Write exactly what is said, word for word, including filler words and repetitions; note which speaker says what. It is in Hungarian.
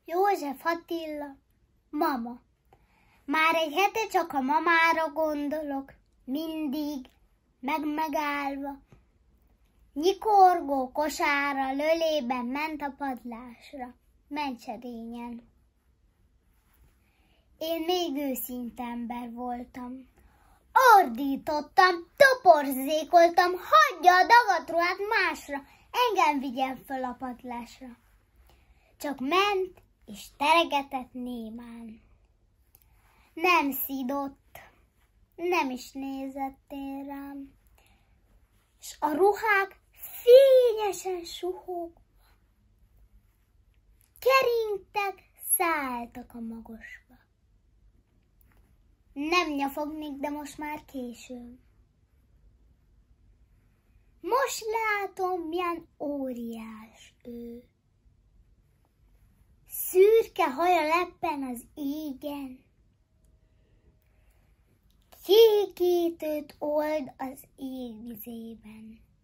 Speaker 1: József Attila, mama. Már egy hete csak a mamára gondolok, mindig, meg-megállva. Nyikorgó kosára, lölében ment a padlásra, Mencserényen. Én még őszinte ember voltam. Ordítottam, toporzékoltam, hagyja a dagadruhát másra, engem vigyen föl a padlásra. Csak ment és teregetett némán. Nem szidott, nem is nézett én rám, s a ruhák fényesen suhogva keringtek, szálltak a magasba. Nem nyafognék, de most már késő. Most látom, milyen óriás ő. Szürke haja leppen az égen, kékítőt old az égvizében.